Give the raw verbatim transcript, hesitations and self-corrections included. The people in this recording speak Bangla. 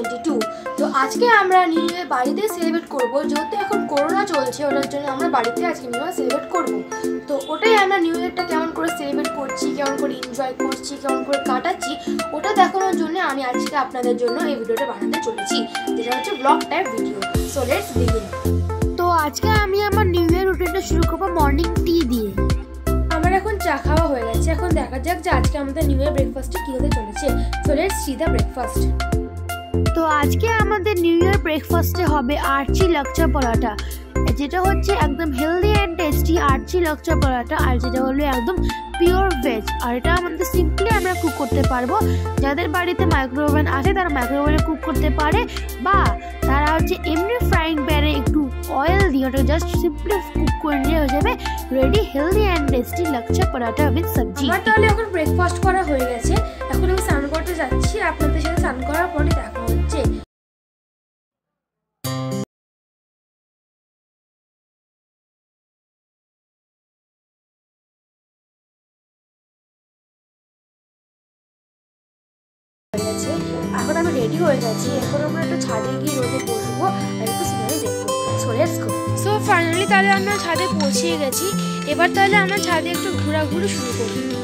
Twenty two. তো আজকে আমরা নিউ ইয়ার বাড়িতে সেলিব্রেট করব, যেহেতু এখন করোনা চলছে, ওটার জন্য আমরা বাড়িতে আজকে নিউ ইয়ার সেলিব্রেট করব। তো ওটাই আমরা নিউ ইয়ারটা কেমন করে সেলিব্রেট করছি, কেমন করে এনজয় করছি, কেমন করে কাটাচ্ছি, ওটা দেখানোর জন্য আমি আজকে আপনাদের জন্য এই ভিডিওটা বানাতে চলেছি, যেটা হচ্ছে vlog type video. So let's begin. তো আজকে আমি আমার নিউ ইয়ার রুটিনটা শুরু করবো মর্নিং টি দিয়ে। আমার এখন চা খাওয়া হয়ে গেছে, এখন দেখা যাক যে আজকে আমাদের নিউ ইয়ার ব্রেকফাস্টে কী হতে চলেছে। So let's see the breakfast. তো আজকে আমাদের নিউ ইয়ার ব্রেকফাস্টে হবে আর্চি লাচ্ছা পরাঠা, যেটা হচ্ছে একদম হেলদি অ্যান্ড টেস্টি আর্চি লাচ্ছা পরাঠা, আর যেটা হলো একদম পিওর ভেজ। আর এটা আমাদের সিম্পলি আমরা কুক করতে পারবো। যাদের বাড়িতে মাইক্রোওভেন আছে তারা মাইক্রোওভেনে কুক করতে পারে, বা তারা হচ্ছে এমনি ফ্রাইং প্যানে একটু অয়েল দিয়ে ওটা জাস্ট সিম্পলি কুক করে নিয়ে হয়ে যাবে ready healthy and tasty lachha paratha with সবজি। আমার তাহলে এখন ব্রেকফাস্ট করা হয়ে গেছে, এখন আমি স্নান করতে যাচ্ছি। আপনাদের সাথে স্নান করার পরে দেখা হচ্ছে। এখন আমি রেডি হয়ে গেছি, এখন আমরা একটু ছাদে গিয়ে রোদে বসবো আর একটু সিনারি দেখবো। So let's go. So finally তাহলে আমরা ছাদে পৌঁছে গেছি, এবার তাহলে আমরা ছাদে একটু ঘোরাঘুরি শুরু করবো।